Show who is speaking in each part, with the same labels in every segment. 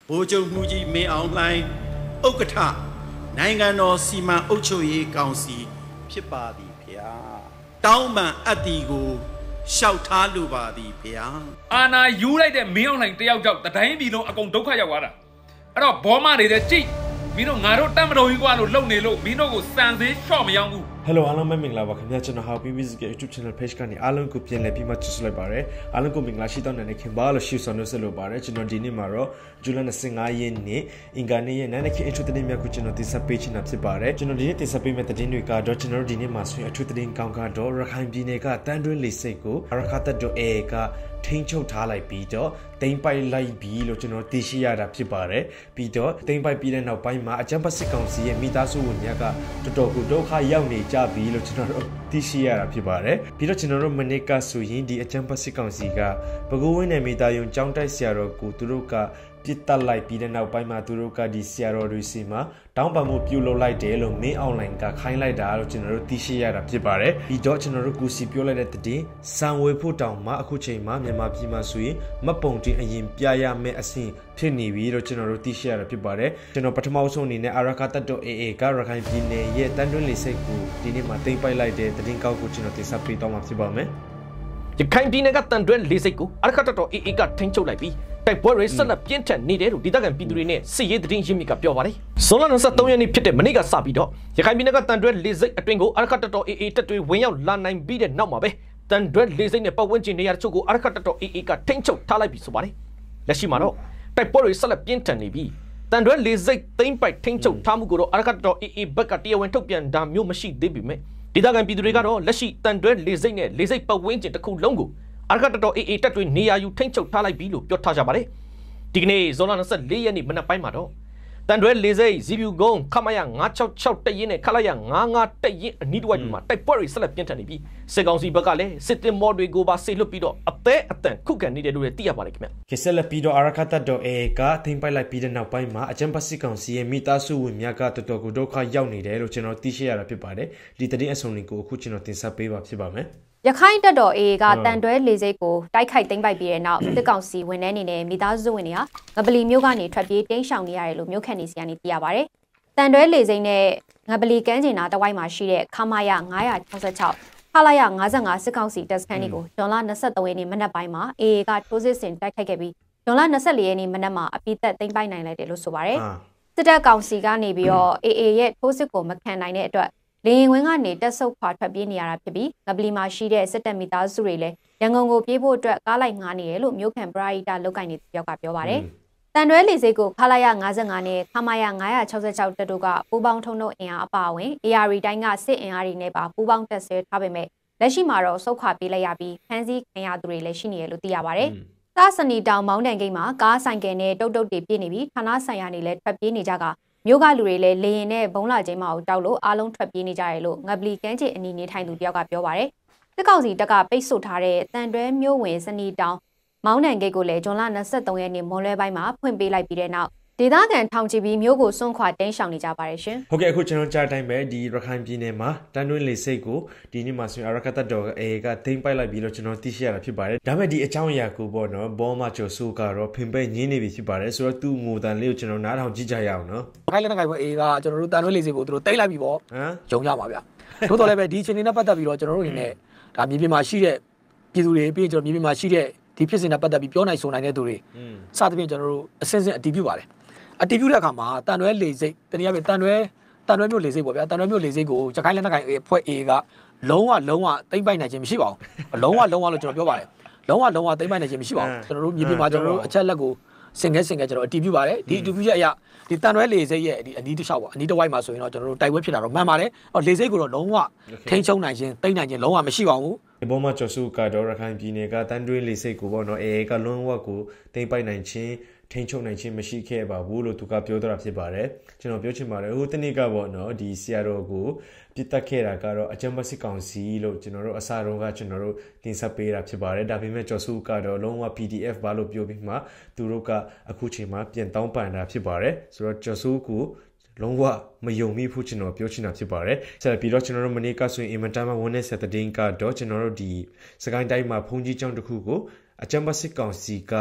Speaker 1: ဗိုလ်ချုပ်မှုကြီးမင်းအောင်လှိုင်ဥက္ကဋ္ဌနိုင်ငံတော်စီမံအုပ်ချုပ်ရေးကောင်စီဖြစ်ပါသည်ဖေဟာတောင်းပန်အပ်သည်ကိုရှောက်ထားလိုပါသည်ဖေဟာ
Speaker 2: အာနာယူလိုက်တဲ့မင်းအောင်လှိုင်တယောက်ကြောင့်တိုင်းပြည်လုံးအကုန်ဒုက္ခရောက်သွားတာအဲ့တော့ဘောမနေတဲ့ကြိတ်မင်းတို့ငါတို့တတ်မတော်ကြီးကွာလို့လုံနေလို့မင်းတို့ကိုစံသေးရှော့မရောက်ဘူး
Speaker 3: Hello အားလုံးပဲမင်္ဂလာပါခင်ဗျာကျွန်တော်ဟာ PVZ YouTube channel page ကနေအားလုံးကိုပြန်လည်ပြီးမှကြည့်လိုက်ပါရစေအားလုံးကိုမင်္ဂလာရှိတောင်းနေခင်ပါလို့ရှုဆောင်လို့ဆက်လို့ပါတယ်ကျွန်တော်ဒီနေ့မှာတော့ဇူလိုင်25ရက်နေ့အင်္ဂါနေ့ရဲ့နာနေခင်အထူးသတင်းများကိုကျွန်တော်တင်ဆက်ပေးချင်တာဖြစ်ပါတယ်ကျွန်တော်ဒီနေ့တင်ဆက်ပေးမယ့်သတင်းတွေကတော့ကျွန်တော်တို့ဒီနေ့မှာဆိုရင်အထူးသတင်းကောင်းကတော့ရခိုင်ပြည်နယ်ကတန်းတွင်းလေဆိပ်ကိုအရခတ်တပ်အေကထိန်းချုပ်ထားလိုက်ပြီးတော့တိမ့်ပိုက်လိုက်ပြီးလို့ကျွန်တော်သိရှိရတာဖြစ်ပါတယ်ပြီးတော့တိမ့်ပိုက်ပြီးတဲ့နောက်ပိုင်းမှာအကြမ်းဖက်စစ်ကောင်စီရဲ့မိသားစုဝင်များကတော်တော်ကိုဒုက္ခရောက်နေကြပြီလို့ကျွန်တော်တို့သိရှိရတာဖြစ်ပါတယ်ပြီးတော့ကျွန်တော်တို့မနေ့ကဆိုရင်ဒီအကြမ်းဖက်စစ်ကောင်စီကပဲခူးဝင်းနယ်မိသားယုံကျောင်းတိုက်ဆရာတော်ကိုသူတို့ကပြစ်တက်လိုက်ပြီးတဲ့နောက်ပိုင်းမှာသူတို့ကဒီဆရာတော်တွေစီမှာတောင်းပန်မှုပြုလုပ်လိုက်တယ်လို့မင်းအွန်လိုင်းကခိုင်းလိုက်တာလို့ကျွန်တော်တို့သိရှိရတာဖြစ်ပါတယ်ပြီးတော့ကျွန်တော်တို့ကူစီပြောလိုက်တဲ့တဲ့စံဝေဖို့တောင်မှအခုချိန်မှာမြန်မာပြည်မှာဆိုရင်မပုံတင်အရင်ပြရမယ့်အဆင့်ဖြစ်နေပြီလို့ကျွန်တော်တို့သိရှိရတာဖြစ်ပါတယ်ကျွန်တော်ပထမဆုံးအနေနဲ့အရခတ်တပ်အေကရခိုင်ပြည်နယ်ရဲ့တန်းတွင်းလေဆိပ်ကိုဒီနေ့မှာတိမ့်ပိုက်လိုက်တဲ့သတင်းကောက်ကိုကျွန်တော်တင်ဆက်ပေးတော့မှာဖြစ်ပါမယ်
Speaker 4: ရခိုင်ပြည်နယ်ကတန်တွဲလေးစိတ်ကိုအရခတ်တပ်အေကထိန်းချုပ်လိုက်ပြီးတိုက်ပွဲတွေဆက်လက်ပြင်းထန်နေတယ်လို့ဒေသခံပြည်သူတွေနဲ့စစ်ရေးသတင်းရင်းမြစ်ကပြောပါတယ်။ဇွန်လ23ရက်နေ့ဖြစ်တဲ့မနေ့ကစပြီးတော့ရခိုင်ပြည်နယ်ကတန်တွဲလေးစိတ်အတွင်းကိုအရခတ်တပ်အေတပ်တွေဝင်ရောက်လာနိုင်ပြီးတဲ့နောက်မှာပဲတန်တွဲလေးစိတ်နဲ့ပတ်ဝန်းကျင်နေရာတချို့ကိုအရခတ်တပ်အေကထိန်းချုပ်ထားလိုက်ပြီဆိုပါတယ်။လက်ရှိမှာတော့တိုက်ပွဲတွေဆက်လက်ပြင်းထန်နေပြီးတန်တွဲလေးစိတ်သိမ်းပိုက်ထိန်းချုပ်ထားမှုကိုတော့အရခတ်တပ်အေဘက်ကတရားဝင်ထုတ်ပြန်တာမျိုးမရှိသေးပေမဲ့ဒေသခံပြည်သူတွေကတော့လက်ရှိတန်တွဲလေးစိတ်နဲ့လေးစိတ်ပတ်ဝန်းကျင်တစ်ခုလုံးကိုအရခတ်တပ်အေတပ်တွေနေရာယူထိန်းချုပ်ထားလိုက်ပြီလို့ပြောထားကြပါတယ်။ဒီကနေ့ဇွန်လ24ရက်နေ့မနက်ပိုင်းမှာတော့တန်တွဲလေးစိတ်ဇီပြူကုန်းခမရ966တက်ရင်နဲ့ခလာရ95တက်ရင်အနီးတစ်ဝိုက်မှာတိုက်ပွဲတွေဆက်လက်ပြင်းထန်နေပြီးစစ်ကောင်စီဘက်ကလည်းစစ်တင်မော်တွေကိုပါဆေလွတ်ပြီးတော့အသေးအတန်ခုခံနေတယ်လို့သိရပါတယ်ခင်ဗျ
Speaker 3: ။ဆက်လက်ပြီးတော့အရခတ်တပ်အေကထိန်းပိုက်လိုက်ပြီးတဲ့နောက်ပိုင်းမှာအကြမ်းဖက်စစ်ကောင်စီရဲ့မိသားစုဝင်များကတော်တော်ကိုဒုက္ခရောက်နေတယ်လို့ကျွန်တော်သိရှိရတာဖြစ်ပါတယ်။ဒီသတင်းအစုံတွေကိုအခုကျွန်တော်တင်ဆက်ပေးပါဖြစ်ပါမယ်။
Speaker 5: ရခိုင်တပ်တော် AA ကတန်တွဲလေဆိပ်ကိုတိုက်ခိုက်သိမ်းပိုက်ပြီးတဲ့နောက်စစ်ကောင်စီဝန်ထမ်းတွေနဲ့မိသားစုဝင်တွေဟာငပလီမြို့ကနေထွက်ပြေးတိမ်းရှောင်နေရတယ်လို့မြို့ခန့်နေစီကနေသိရပါတယ်။တန်တွဲလေဆိပ်နဲ့ငပလီကမ်းခြေနာတဝိုက်မှာရှိတဲ့ခမာယ966ခလာရ55စစ်ကောင်စီတပ်စခန်းတွေကိုဇွန်လ23ရက်နေ့မနက်ပိုင်းမှာ AA ကထိုးစစ်ဆင်တိုက်ခိုက်ခဲ့ပြီးဇွန်လ24ရက်နေ့မနက်မှာအပိသက်သိမ်းပိုက်နိုင်လိုက်တယ်လို့ဆိုပါတယ်။စစ်တပ်ကောင်စီကနေပြီးတော့ AA ရဲ့ထိုးစစ်ကိုမခံနိုင်တဲ့အတွက်လေရင်ဝင်းကနေတက်ဆုပ်ခွာထွက်ပြေးနေရတာဖြစ်ပြီးငပလီမှာရှိတဲ့စစ်တပ်မိသားစုတွေလည်းရန်ကုန်ကိုပြေးဖို့အတွက်ကားလိုက်ငားနေတယ်လို့မြို့ခံပရာဟိတလုတ်ကိုင်နေတဲ့ယောက်ကပြောပါတယ်။တန်တွဲလေဆိပ်ကိုခလာရ55နဲ့ခမာရ966တပ်တို့ကပူးပေါင်းထုံးထုတ်အင်အားအပါအဝင် AR တိုင်းကစစ်အင်အားတွေနဲ့ပါပူးပေါင်းတပ်ဆွဲထားပေမဲ့လက်ရှိမှာတော့ဆုတ်ခွာပြေးလိုက်ရပြီးဖမ်းဆီးခံရသူတွေလည်းရှိနေတယ်လို့သိရပါတယ်။သာစနီတောင်မောင်းတန်ဂိတ်မှာကားဆိုင်ကယ်နဲ့တုတ်တုတ်တွေပြေးနေပြီးဌာနဆိုင်ရာတွေလည်းထွက်ပြေးနေကြကမြို့ကလူတွေလည်းလေရင်နဲ့ဘုံလာချင်းမအောင်တောက်လို့အားလုံးထွက်ပြေးနေကြတယ်လို့ငပလီကမ်းခြေအနီးနေထိုင်သူတယောက်ကပြောပါတယ်။စစ်ကောင်စီတပ်ကပိတ်ဆို့ထားတဲ့တန်တွဲမြို့ဝင်စနီတောင်မောင်းတန်ဂိတ်ကိုလည်းဇွန်လ23ရက်နေ့မွန်လွဲပိုင်းမှာဖွင့်ပေးလိုက်ပြီးတဲ့နောက်ဒေသခံထောင်ချီပြီးမြို့ကိုစွန့်ခွာတင်းရှောင်နေကြပါတယ်ရှင်
Speaker 3: ။ဟုတ်ကဲ့အခုကျွန်တော်ကြားတိုင်းပဲဒီရခိုင်ပြည်နယ်မှာတန်တွင်းလေဆိပ်ကိုဒီနေ့မှာဆိုရင်အရခတ်တပ်တော်အေကသိမ်းပိုက်လိုက်ပြီးတော့ကျွန်တော်သိရှိရတာဖြစ်ပါတယ်။ဒါပေမဲ့ဒီအကြောင်းအရာကိုပေါ့နော်ဘောမကျော်စုကတော့ဖင်ပဲညင်းနေပြီဖြစ်ပါတယ်ဆိုတော့သူ့ငိုတန်လေးကိုကျွန်တော်နားထောင်ကြည့်ကြရအောင်နော်
Speaker 6: ။ခိုင်လက်နက်ကိုင်ဘက်အေကကျွန်တော်တို့တန်တွင်းလေဆိပ်ကိုသူတို့တိတ်လိုက်ပြီပေါ့။ဂျုံကြပါဗျ။သို့တော်လည်းပဲဒီအချိန်လေးနဲ့ပတ်သက်ပြီးတော့ကျွန်တော်တို့အနေနဲ့ဒါမြေပြင်မှာရှိတဲ့ပြည်သူတွေပြီးကျွန်တော်မြေပြင်မှာရှိတဲ့ဒီဖြစ်စဉ်နဲ့ပတ်သက်ပြီးပြောနိုင်ဆိုနိုင်တဲ့သူတွေစသဖြင့်ကျွန်တော်တို့အစင်းစင်းအတည်ပြုပါတယ်။အတည်ပြုတဲ့အခါမှာတန်တွဲလေဆိပ်တနည်းအားဖြင့်တန်တွဲမြို့လေဆိပ်ပေါ့ဗျာတန်တွဲမြို့လေဆိပ်ကိုရခိုင်လက်နက်ကိုင်အဖွဲ့ A ကလုံးဝသိမ့်ပိုက်နိုင်ခြင်းမရှိပါဘူးလုံးဝလို့ကျွန်တော်ပြောပါတယ်လုံးဝသိမ့်ပိုက်နိုင်ခြင်းမရှိပါဘူးကျွန်တော်တို့မြေပြင်မှာကျွန်တော်တို့အချက်လက်ကိုစင်ခဲကျွန်တော်အတည်ပြုပါတယ်ဒီအတည်ပြုချက်အရဒီတန်တွဲလေဆိပ်ရဲ့ဒီအနီးတစ်လျှောက်ပေါ့အနီးတစ်ဝိုက်မှာဆိုရင်တော့ကျွန်တော်တို့တိုက်ပွဲဖြစ်တာတော့မှန်ပါတယ်လေဆိပ်ကိုတော့လုံးဝထိန်းချုပ်နိုင်ခြင်းသိမ့်နိုင်ခြင်းလုံးဝမရှိပါဘူး
Speaker 3: ဒီပေါ်မှာကျော်စုကတော့ရခိုင်ပြည်နယ်ကတန်တွဲလေဆိပ်ကိုပေါ့နော်အေကလုံးဝကိုသိမ့်ပိုက်နိုင်ခြင်းထိန်းချုပ်နိုင်ခြင်းမရှိခဲ့ပါဘူးလို့သူကပြောတော့ဖြစ်ပါတယ်ကျွန်တော်ပြောချင်ပါတယ်ဟိုတနေ့ကပေါ့နော်ဒီဆရာတော်ကိုပြစ်တက်ခဲ့တာကတော့အကြမ်းဖက်စစ်ကောင်စီလို့ကျွန်တော်တို့အစားတော့ကကျွန်တော်တို့တင်ဆက်ပေးတာဖြစ်ပါတယ်ဒါပေမဲ့ကျော်စုကတော့လုံးဝ PDF ဘာလို့ပြောပြီးမှသူတို့ကအခုချိန်မှာပြန်တောင်းပန်တာဖြစ်ပါတယ်ဆိုတော့ကျော်စုကိုလုံးဝမယုံမိဘူးကျွန်တော်ပြောချင်တာဖြစ်ပါတယ်ဆက်ပြီးတော့ကျွန်တော်တို့မနေ့ကဆိုရင်အင်မတန်မှဝန်နဲ့ဆက်တဲ့ကတော့ကျွန်တော်တို့ဒီစကိုင်းတိုင်းမှာဖုန်ကြီးကျောင်းတစ်ခုကိုအကြမ်းဖက်စစ်ကောင်စီက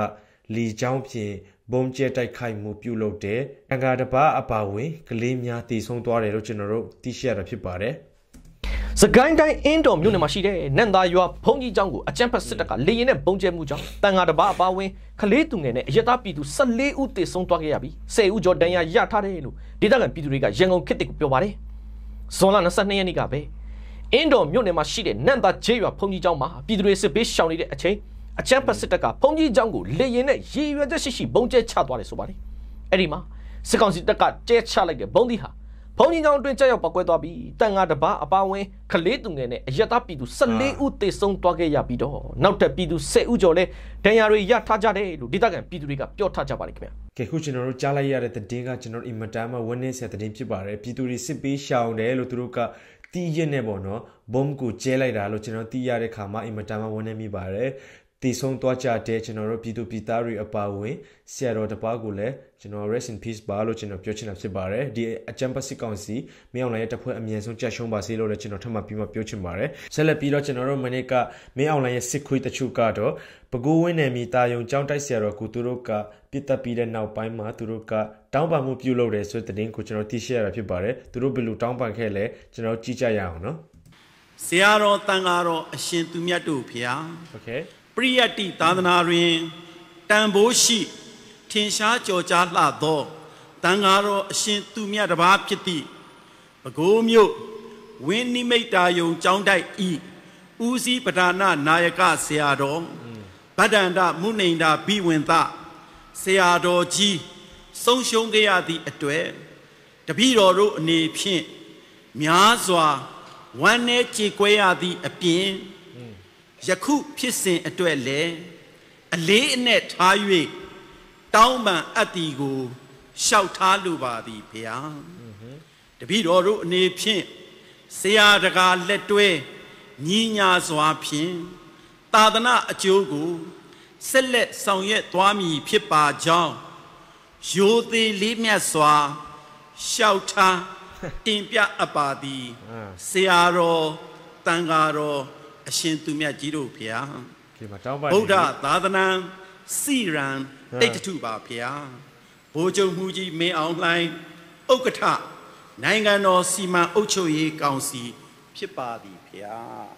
Speaker 3: lì cháo phì bom che tai khai mu piu lo de anga da ba apa win kle mya ti song twa de lo chino ro ti share da phit ba de
Speaker 4: စကိုင်းတိုင်းအင်းတော်မြို့နယ်မှာရှိတဲ့နန္တာရွာဘုံကြီးကျောင်းကိုအကြမ်းဖက်စစ်တပ်ကလေရင်နဲ့ပုံကျဲမှုကြောင့်တန်ဃာတစ်ပါးအပါဝင်ခလေးသူငယ်နဲ့အရတာပြည်သူ14ဦးသေဆုံးသွားခဲ့ရပြီး10ဦးကျော်ဒဏ်ရာရထားတယ်လို့ဒေသခံပြည်သူတွေကရန်ကုန်ခေတ်ကိုပြောပါတယ်ဇွန်လ22ရက်နေ့ကပဲအင်းတော်မြို့နယ်မှာရှိတဲ့နန္တာကျေးရွာဘုံကြီးကျောင်းမှာပြည်သူတွေစစ်ပေးရှောင်နေတဲ့အချိန်အကြမ်းဖက်စစ်တပ်ကဘုံကြီးကျောင်းကိုလေရင်နဲ့ရေရွယ်ချက်ရှိပုံကျဲချသွားတယ်ဆိုပါတယ်အဲ့ဒီမှာစစ်ကောင်စီတပ်ကကျဲချလိုက်တဲ့ဘုံဒီဟာဘုံကြီးကျောင်းအတွင်းကြောက်ပောက်ကွဲသွားပြီးတန်ဃာတစ်ပါးအပါဝင်ခလေးသူငယ်နဲ့အရတာပြည်သူ14ဦးသေဆုံးသွားခဲ့ရပြီးတော့နောက်ထပ်ပြည်သူ10ဦးကျော်လဲဒဏ်ရာတွေရထားကြတယ်လို့ဒေသခံပြည်သူတွေကပြောထားကြပါတယ်ခင်ဗျာ
Speaker 3: ကဲခုကျွန်တော်တို့ကြားလိုက်ရတဲ့သတင်းကကျွန်တော်အင်မတန်မှဝန်းနေစရာသတင်းဖြစ်ပါတယ်ပြည်သူတွေစစ်ပေးရှောင်တယ်လို့သူတို့ကတီးရက်နေပေါ့နော်ဘုံကိုကျဲလိုက်တာလို့ကျွန်တော်သိရတဲ့ခါမှာအင်မတန်မှဝန်းနေမိပါတယ်တီဆုံးသွားကြတဲ့ကျွန်တော်တို့ပြည်သူပြည်သားတွေအပါအဝင်ဆရာတော်တစ်ပါးကိုလည်းကျွန်တော် rest in peace ပါလို့ကျွန်တော်ပြောချင်တာဖြစ်ပါတယ်ဒီအကြံပတ်စစ်ကောင်စီမင်းအောင်လှိုင်ရဲ့တပ်ဖွဲ့အမြင့်ဆုံးကြက်ရှုံးပါစေလို့လည်းကျွန်တော်ထပ်မပြီးမှပြောချင်ပါတယ်ဆက်လက်ပြီးတော့ကျွန်တော်တို့မနေ့ကမင်းအောင်လှိုင်ရဲ့စစ်ခွေးတချို့ကတော့ပကူဝင်းနယ်မြေတာယုံကျောင်းတိုက်ဆရာတော်ကိုသူတို့ကပြစ်တက်ပြီးတဲ့နောက်ပိုင်းမှာသူတို့ကတောင်းပန်မှုပြုလုပ်တယ်ဆိုတဲ့သတင်းကိုကျွန်တော်သိရှိရတာဖြစ်ပါတယ်သူတို့ဘယ်လိုတောင်းပန်ခဲ့လဲကျွန်တော်ကြည့်ကြရအောင်နော်
Speaker 1: ဆရာတော်တန်ဃာတော်အရှင်သူမြတ်တို့ဖျား
Speaker 3: Okay
Speaker 1: ပရိယတ္တိသာသနာတွင်တန်ဖိုးရှိထင်ရှားကြော်ကြားလှသောတန်ဃာတော်အရှင်သူမြတ်တစ်ပါးဖြစ်သည့်ပဲခူးမြို့ဝင်းနိမိတ်တာယုံကျောင်းတိုက်ဤဦးစီးပဓာနာနာယကဆရာတော်ဗဒ္ဒန္တမုနိန္ဒာဘိဝင်သဆရာတော်ကြီးဆုံးရှုံးခဲ့ရသည့်အတွေ့တပည့်တော်တို့အနေဖြင့်များစွာဝမ်းနည်းကြေကွဲရသည့်အပြင်ယခုဖြစ်စဉ်အတွက်လည်းအလေးအနက်ထား၍တောင်းပန်အပ်သည်ကိုလျှောက်ထားလိုပါသည်ဗျာတပည့်တော်တို့အနေဖြင့်ဆရာတကာလက်တွဲညီညာစွာဖြင့်သာသနာအကျိုးကိုဆက်လက်ဆောင်ရွက်သွားမည်ဖြစ်ပါကြောင်းရိုသေလေးမြတ်စွာလျှောက်ထားတင်ပြအပ်ပါသည်ဆရာတော်တန်ဃာတော်အရှင်သူမြတ်ကြီးတို့ဖျားဗုဒ္ဓသာသနာစီရန်တိတ်တထုပါဖျားဘိုးချုပ်မှုကြီးမင်းအောင်လှိုင်ဥက္ကဋ္ဌနိုင်ငံတော်စီမံအုပ်ချုပ်ရေးကောင်စီဖြစ်ပါသည်ဖျား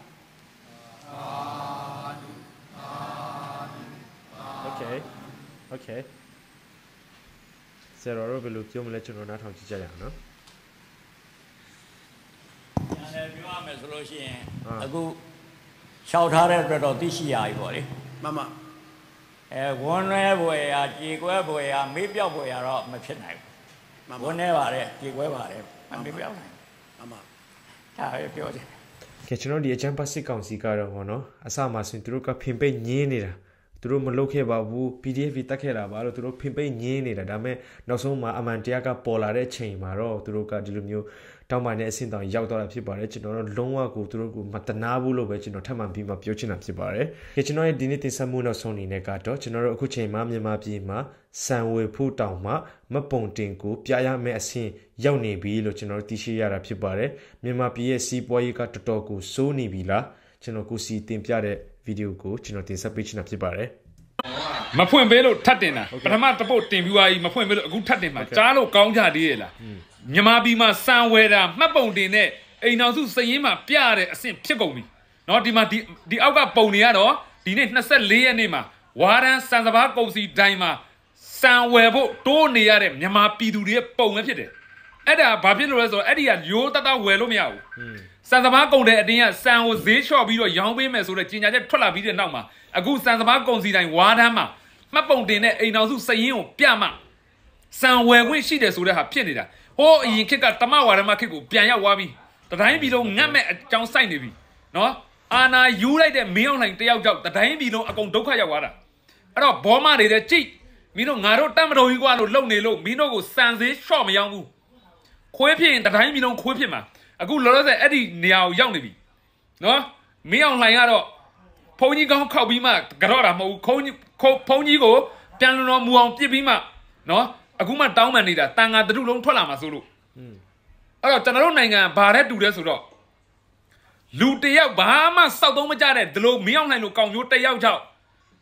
Speaker 3: Okay ဆရာတော်ဘယ်လိုပြောမလဲကျွန်တော်နားထောင်ကြည့်ကြရအောင်နော်
Speaker 7: ညာလည်းပြောရမယ်ဆိုလို့ရှိရင်အခုလျှောက်ထားတဲ့အတွက်တော့သိရှိရပြီပေါ့လေ
Speaker 1: မမ
Speaker 7: ဝန်းရဲဘွယ်ရာကြေကွဲဘွယ်ရာမေးပြောက်ဘွယ်ရာတော့မဖြစ်နိုင်ဘူးဝန်းရဲပါတယ်ကြေကွဲပါတယ်မေးပြောက်နိုင်
Speaker 1: မမ
Speaker 7: ဒါပဲပြောတယ်
Speaker 3: ကဲကျွန်တော်ဒီအချမ်းပတ်စစ်ကောင်စီကတော့ဟောနော်အစမှဆိုရင်သူတို့ကဖင်ပိတ်ညင်းနေတာသူတို့မလုပ်ခဲ့ပါဘူး PDF တက်ခဲ့တာပါလို့သူတို့ဖင်ပိတ်ညင်းနေတာဒါပေမဲ့နောက်ဆုံးမှာအမှန်တရားကပေါ်လာတဲ့ချိန်မှာတော့သူတို့ကဒီလိုမျိုးတောင်းပန်တဲ့အဆင့်တောင်ရောက်တော့တာဖြစ်ပါတယ်ကျွန်တော်တို့လုံးဝကိုသူတို့ကိုမတနာဘူးလို့ပဲကျွန်တော်ထပ်မံပြီးမှပြောချင်တာဖြစ်ပါတယ်။ကျွန်တော်ရဲ့ဒီနေ့တင်ဆက်မှုနောက်ဆုံးအနေနဲ့ကတော့ကျွန်တော်တို့အခုချိန်မှာမြန်မာပြည်မှာစံဝေဖို့တောင်မှမပုံတင်ကိုပြရမယ့်အဆင့်ရောက်နေပြီလို့ကျွန်တော်တို့သိရှိရတာဖြစ်ပါတယ်။မြန်မာပြည်ရဲ့စီးပွားရေးကတော်တော်ကိုစိုးနေပြီလားကျွန်တော်ကိုစီတင်ပြတဲ့ဗီဒီယိုကိုကျွန်တော်တင်ဆက်ပေးချင်တာဖြစ်ပါတယ်
Speaker 2: ။မဖွင့်ပေးလို့ထပ်တင်တာပထမတစ်ပုတ်တင်ပြီးသွားပြီမဖွင့်ပေးလို့အခုထပ်တင်မှာကြားလို့ကောင်းကြသေးရဲ့လားမြန်မာပြည်မှာစံဝဲတာမှတ်ပုံတင်နဲ့အိမ်တော်စုစရင်မှာပြရတဲ့အဆင့်ဖြစ်ကုန်ပြီเนาะဒီမှာဒီအောက်ကပုံတွေကတော့ဒီနေ့24ရက်နေ့မှာဝါရန်စံစဘာကုန်စီတိုင်းမှာစံဝဲဖို့တိုးနေရတဲ့မြန်မာပြည်သူတွေရဲ့ပုံပဲဖြစ်တယ်အဲ့ဒါဘာဖြစ်လို့လဲဆိုတော့အဲ့ဒီကရိုးတတဝယ်လို့မရဘူးစံစဘာကုန်တဲ့အတင်းကစံကိုဈေးလျှော့ပြီးတော့ရောင်းပေးမယ်ဆိုတဲ့ကြေညာချက်ထွက်လာပြီးတဲ့နောက်မှာအခုစံစဘာကုန်စီတိုင်းဝါရန်မှာမှတ်ပုံတင်တဲ့အိမ်တော်စုစရင်ကိုပြမှစံဝယ်ခွင့်ရှိတယ်ဆိုတဲ့ဟာဖြစ်နေတာဟိုးအရင်ခေတ်ကတမဝါရမခေတ်ကိုပြန်ရောက်သွားပြီတတိုင်းပြည်လုံးငတ်မဲ့အကြောင်းစိုက်နေပြီနော်အာနာယူလိုက်တဲ့မင်းအောင်လှိုင်တယောက်ကြောင့်တတိုင်းပြည်လုံးအကုန်ဒုက္ခရောက်သွားတာအဲ့တော့ဘောမနေတဲ့ကြိတ်မင်းတို့ငါတို့တတ်မတော်ကြီးကွာလို့လုံနေလို့မင်းတို့ကိုစံစေးရှော့မရောဘူးခွေးဖြစ်ရင်တတိုင်းပြည်လုံးခွေးဖြစ်မှာအခုလောလောဆယ်အဲ့ဒီနေရာကိုရောက်နေပြီနော်မင်းအောင်လှိုင်ကတော့ဖုန်ကြီးကောင်းခောက်ပြီးမှကြော့တာမဟုတ်ဘူးဖုန်ကြီးကိုပြန်လုံတော်မူအောင်ပြစ်ပြီးမှနော်အခုမှတောင်းပန်နေတာတန်ဃာတထုလုံးထွက်လာမှာဆိုလို့အဲ့တော့ကျွန်တော်တို့နိုင်ငံဘာတဲ့တူတဲ့ဆိုတော့လူတယောက်ဘာမှစောက်သုံးမကြတဲ့ဒီလိုမင်းအောင်နိုင်လို့ကောင်းမျိုးတယောက်ကြောက်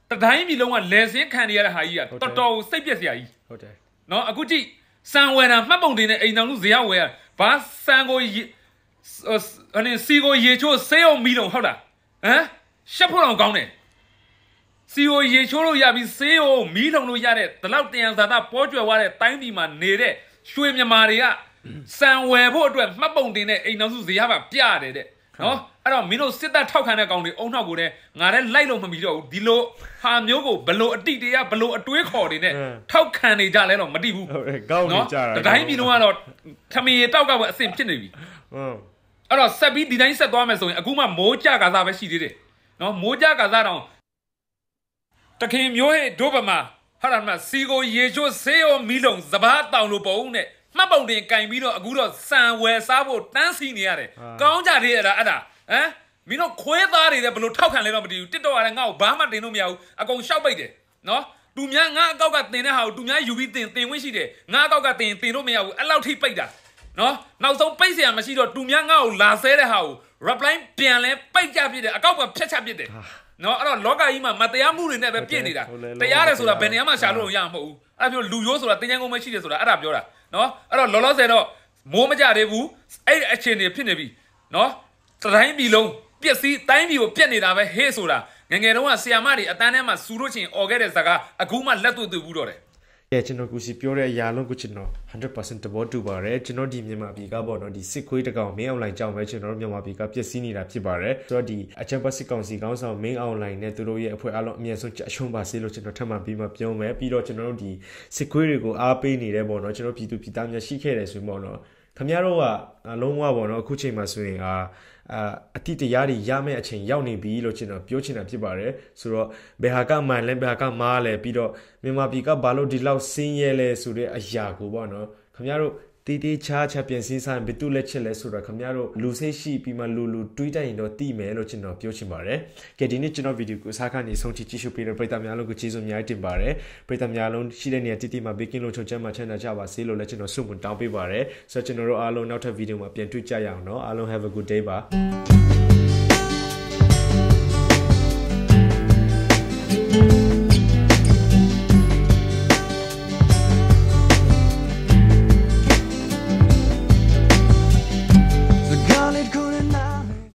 Speaker 2: တိုင်းပြည်လုံးကလဲစင်းခံရတဲ့ဟာကြီးကတော်တော်စိတ်ပြက်စရာကြီး
Speaker 3: ဟုတ်တယ်
Speaker 2: နော်အခုကြည့်စံဝယ်တာမှတ်ပုံတင်တဲ့အိမ်တော်လူဇေယဝယ်ဘာစံကိုစီကိုရေချိုးဆေးအောင်မီးလုံးဟုတ်လားဟမ်ရှက်ဖို့တော့ကောင်းတယ်စီကိုရေချိုးလို့ရပြီးဆေးအောင်မီးလုံးလို့ရတဲ့ဒီလောက်တရားဇာတာပေါ်ကျွယ်သွားတဲ့တိုင်းပြည်မှာနေတဲ့ရွှေမြန်မာတွေကစံဝယ်ဖို့အတွက်မှတ်ပုံတင်တဲ့အိမ်တော်စုဇေယပါပြရတယ်တဲ့နော်အဲ့တော့မင်းတို့စစ်တပ်ထောက်ခံတဲ့ကောင်တွေအုံနောက်ကိုတည်းငါလည်းလိုက်လို့မမီတော့ဘူးဒီလိုဟာမျိုးကိုဘလို့အတိတရားဘလို့အတွေးခေါ်တွေနဲ့ထောက်ခံနေကြလဲတော့မတိဘူး
Speaker 3: ကောင်းနေကြတာ
Speaker 2: တတိုင်းပြည်လုံးကတော့ခမင်းတောက်ကပဲအဆင်ဖြစ်နေပြီအဲ့တော့ဆက်ပြီးဒီတိုင်းဆက်သွားမယ်ဆိုရင်အခုမှမိုးကြကာစားပဲရှိသေးတယ်နော်မိုးကြကာစားတော့တခင်မျိုးဟဲ့ဒို့ဗမာဟာရမစီကိုရေချိုးဆေးရောမီးလုံးစဘာတောင်လို့ပုံနဲ့မှတ်ပုံတင်ကင်ပြီးတော့အခုတော့စံဝယ်စားဖို့တန်းစီနေရတယ်ကောင်းကြသေးရတာအဲ့ဒါဟမ်မင်းတို့ခွဲသားတွေလည်းဘလို့ထောက်ခံလဲတော့မတည်ဘူးတစ်တော့ကလည်းငါ့ကိုဘာမှတင်လို့မရဘူးအကုန်ရှောက်ပိတ်တယ်နော်သူများငါအကောက်ကတင်တဲ့ဟာကိုသူများယူပြီးတင်ဝင်ရှိတယ်ငါအကောက်ကတင်လို့မရဘူးအဲ့လောက်ထိပိတ်တာနော်နောက်ဆုံးပိတ်เสียမရှိတော့သူများငါ့ကိုလာဆဲတဲ့ဟာကို reply ပြန်လဲပိတ်ကြပြစ်တယ်အကောက်ကဖြတ်ချပြစ်တယ်နော်အဲ့တော့လောကကြီးမှာမတရားမှုတွေနဲ့ပဲပြစ်နေတာတရားတယ်ဆိုတာဘယ်နေရာမှရှာလို့ရမှာမဟုတ်ဘူးအဲ့မျိုးလူရိုးဆိုတာတင်ချင်ကုန်မရှိတယ်ဆိုတာအဲ့ဒါပြောတာနော်အဲ့တော့လောလောဆယ်တော့မိုးမကြသေးဘူးအဲ့အခြေအနေဖြစ်နေပြီနော်တိုင်းပြည်လုံးပျက်စီးတိုင်းပြည်ကိုပြက်နေတာပဲဟေးဆိုတာငငယ်တုန်းကဆီယာမတွေအတန်းထဲမှာစူလို့ချင်းអော်ခဲ့တဲ့ဇာကအခုမှလက်တွေ့ဘူးတော့တယ်
Speaker 3: ကျွန်တော်ကူစီပြောတဲ့အရာလုံးကိုကျွန်တော် 100% တဘောတူပါတယ်ကျွန်တော်ဒီမြန်မာပြည်ကပေါ့နော်ဒီစစ်ခွေးတကောင်မင်းအွန်လိုင်းကြောင့်ပဲကျွန်တော်တို့မြန်မာပြည်ကပျက်စီးနေတာဖြစ်ပါတယ်ဆိုတော့ဒီအချမ်းပတ်စစ်ကောင်စီကောင်းဆောင်မင်းအွန်လိုင်းနဲ့သူတို့ရဲ့အဖွဲ့အလုံးအမြဲဆုံးအရှုံးပါစေလို့ကျွန်တော်ထပ်မံပြီးမှပြောမယ်ပြီးတော့ကျွန်တော်တို့ဒီစစ်ခွေးတွေကိုအားပေးနေတယ်ပေါ့နော်ကျွန်တော်ပြည်သူပြည်သားများရှိခဲ့တယ်ဆိုရင်ပေါ့နော်ခင်ဗျားတို့ကအလုံးဝပေါ့နော်အခုချိန်မှာဆိုရင်အတိတရားတွေရမယ့်အချိန်ရောက်နေပြီလို့ကျွန်တော်ပြောချင်တာဖြစ်ပါတယ်ဆိုတော့ဘယ်ဟာကမှန်လဲဘယ်ဟာကမားလဲပြီးတော့မြန်မာပြည်ကဘာလို့ဒီလောက်ဆင်းရဲလဲဆိုတဲ့အရာကိုပေါ့နော်ခင်ဗျားတို့တီးတီးချာပြင်စင်းဆိုင်ဘယ်သူလက်ချက်လဲဆိုတော့ခင်ဗျားတို့လူစိတ်ရှိပြီးမှလူတွေးတတ်ရင်တော့သိမယ်လို့ကျွန်တော်ပြောချင်ပါတယ်ကဲဒီနေ့ကျွန်တော်ဗီဒီယိုကိုစားခဏနေဆုံးထိကြည့်ရှုပေးတဲ့ပရိသတ်များလုံးကိုကျေးဇူးအများကြီးတင်ပါတယ်ပရိသတ်များလုံးရှိတဲ့နေရာတိမှာဘေးကင်းလုံးချုံချမ်းမှာချမ်းသာကြပါစေလို့လည်းကျွန်တော်ဆုမွန်တောင်းပေးပါတယ်ဆိုတော့ကျွန်တော်တို့အားလုံးနောက်ထပ်ဗီဒီယိုမှာပြန်တွေ့ကြရအောင်နော်အားလုံး have a good day ပါ